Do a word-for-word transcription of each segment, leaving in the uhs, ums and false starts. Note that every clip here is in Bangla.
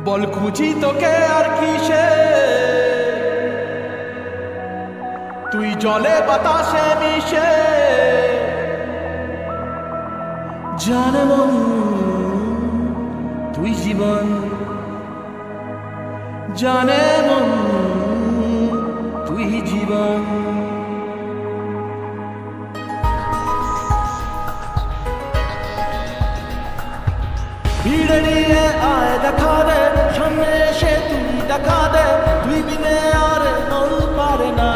বল খুঁজি তোকে আর কিসে, তুই জলে বাতাসে মিশে। জানে মন তুই জীবন, জানে মন তুই জীবন। ভিড়ে নিয়ে আয় দেখা দে, সামনে এসে তুই দেখা দে, তুই বিনে আর মন পারে না।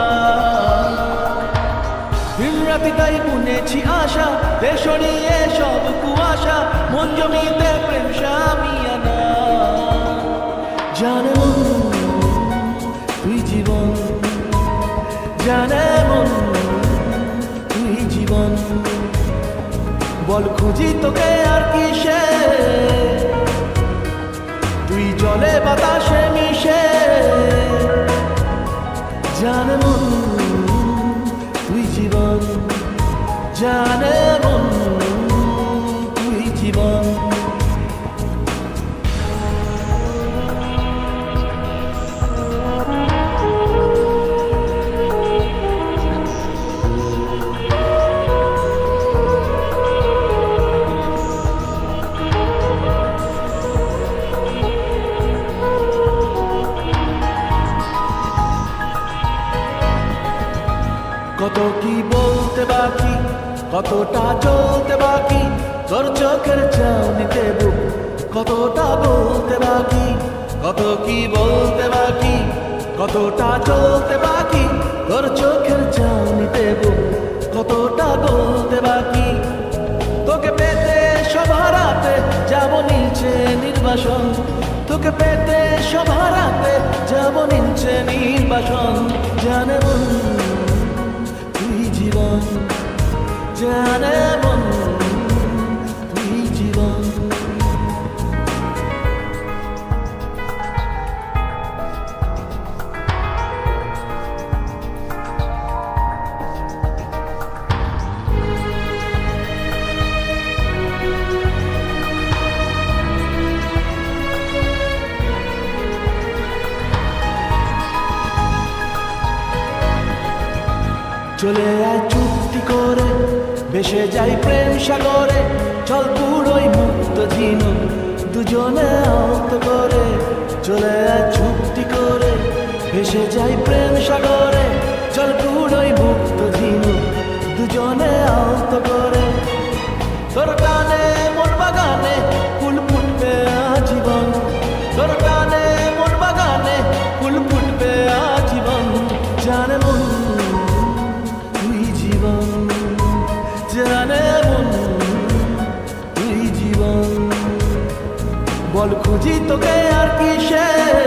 দিন রাতিটাই বুনেছি আশা, দেশ নিয়ে সব কুয়াশা, মন জমিতে প্রেম শামিয়ানা। জানে মন তুই জীবন, জানে মন তুই জীবন। বল খুঁজি তোকে আর কিসে, তুই জলে বাতাসে মিশে। জানে মন তুই জীবন, জানে মন তুই জীবন। কত কি বলতে বাকি, কতটা চলতে বাকি, তোর চোখের চাউনিতে বুক কতটা বলতে বাকি। কত কি বলতে বাকি, কতটা চলতে বাকি, তোর চোখের চাউনিতে বুক কতটা বলতে বাকি। তোকে পেতে সব হারাতে যাব নিচে নির্বাসন, তোকে পেতে সব হারাতে যাব নিচে নির্বাসন। জানে মন তুই জীবন, জানে মন তুই জীবন। চলে আয় চুক্তি করে, ভেসে যাই প্রেম সাগরে, চল পুরোই মুক্ত ঝিনুক দুজনে আহত করে। চলে আয় চুক্তি করে, ভেসে যাই প্রেম সাগরে, চল পুরোই মুক্ত ঝিনুক দুজনে আহত করে। তোর টানে মোর বাগানে ফুল ফুটবে আজীবন, তোর টানে মোর বাগানে ফুল ফুটবে আজীবন। জানে মন তুই জীবন, জানে মন তুই জীবন। বল খুঁজি তোকে আর কিসে,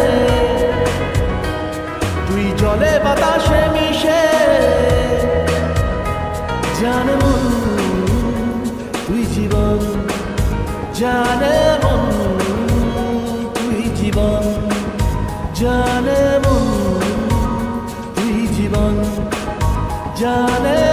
তুই জলে বাতাসে মিশে। জানে মন তুই জীবন, জানে মন তুই জীবন, জানে মন তুই জীবন, জানে